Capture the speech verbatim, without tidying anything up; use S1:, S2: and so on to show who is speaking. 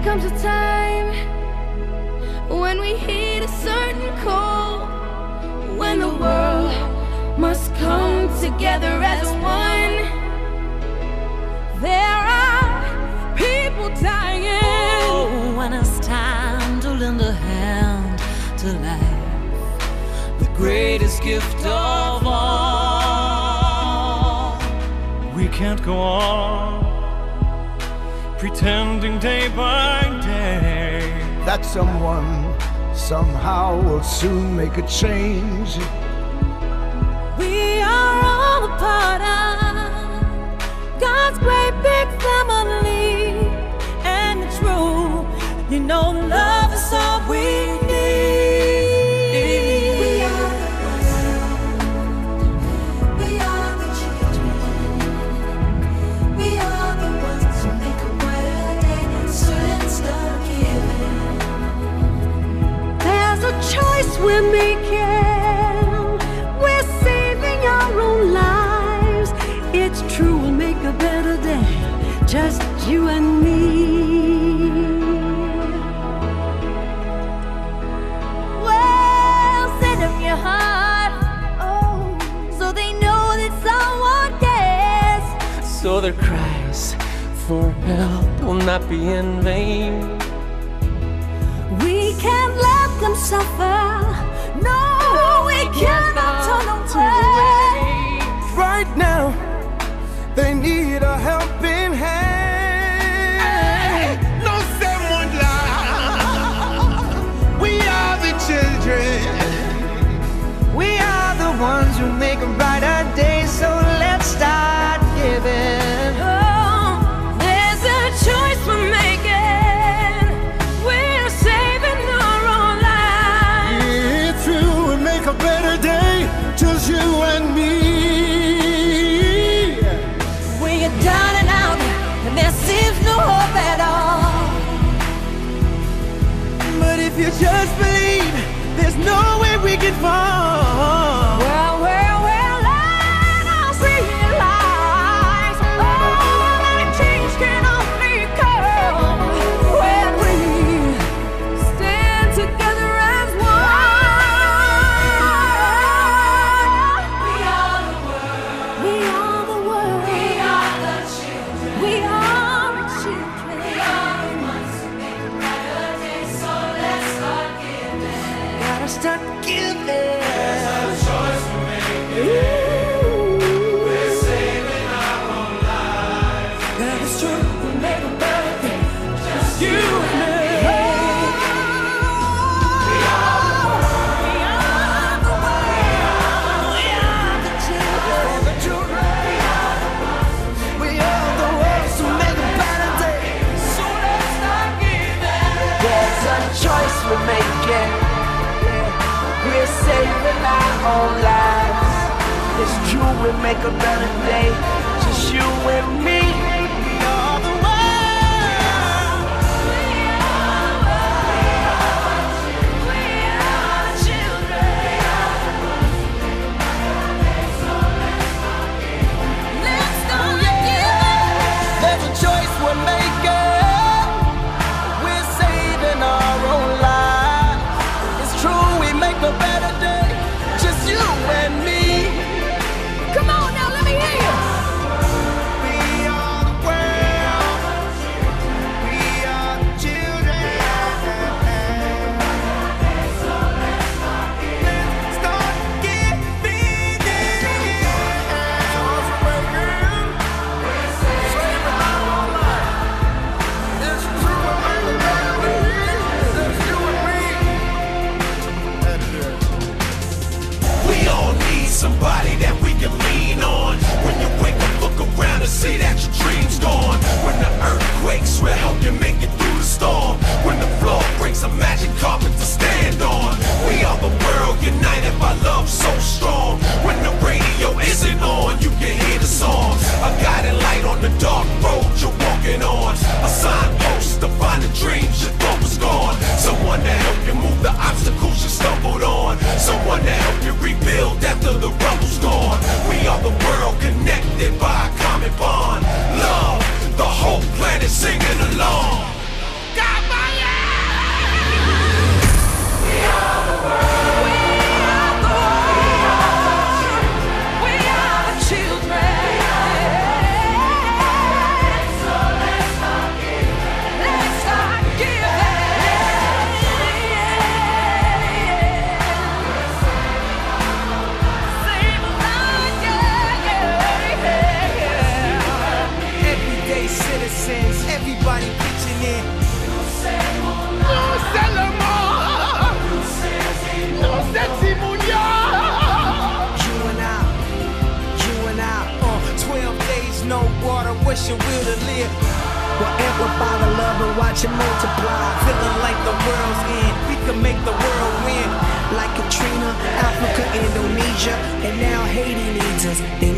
S1: comes a time when we heed a certain call, when the world must come together as one. There are people dying.
S2: Oh, when it's time to lend a hand to life, the greatest gift of all.
S3: We can't go on pretending day by day
S4: that someone somehow will soon make a change.
S2: We are all a part of God's great big family, and it's true, you know, love is all we need.
S5: We are the world, we are the children, we are the ones who make a brighter day, so let's start giving.
S2: There's a choice we're making, we're saving our own lives. It's true, we'll make a better day, just you and me.
S1: Well, send them your heart, oh, so they know that someone cares.
S6: So their cries for help will not be in vain.
S2: We can't let them suffer, no, we cannot turn away.
S4: Right now, they need a helping hand. No someone lie. We are the children. We are the ones who make a brighter day. So let's start giving.
S1: Oh, there's a choice we're making. We're saving our own lives.
S4: It's true, we make a better day, just you and me.
S2: When you're down and out, and there seems no hope at all.
S4: But if you just believe, there's no way we can fall.
S1: Well, well, well, let us realize, oh, that change can only come when we stand together as one. We are the world. We are the world. We are the children. We are the children. We are the ones who make a brighter day. So let's start giving.
S4: Gotta start giving.
S2: That is true, we make a better day, just you and me. We are the world, we are the world, we are the children,
S4: The children. We are the ones who make a better day.
S2: so let's start giving.
S6: There's a choice we're making. We're saving our own lives. It's true, we make a better day, just you and me.
S4: We are the world.
S1: We are the children. Let's start giving.
S4: There's a choice we're making. We're saving our own lives. It's true, we make a better day, just you and me.
S1: Come on now, let me hear you.
S4: We are the world. We are the children. Let's start giving. We're saving our own lives. It's true, we make a better day, just you and me.
S7: We all need somebody that we can lean on. When you wake up, look around and see that your dream's gone. When the earth quakes, we'll help you make it through the storm. When the floor breaks, a magic carpet to stand on. We are the world united by love so strong. When the radio isn't on, you can hear the songs. A guiding light on the dark road you're walking on. A signpost to find the dreams you thought was gone. Someone to help you move the obstacles you stumbled on. Someone to help you rebuild after the rumble's gone. We are the world connected by a common bond. Love, the whole planet singing along. God
S8: us your will to live.
S6: We'll amplify the love and watch it multiply.
S8: Feeling like the world's end, we can make the world win.
S6: Like Katrina, Africa, Indonesia, and now Haiti needs us. They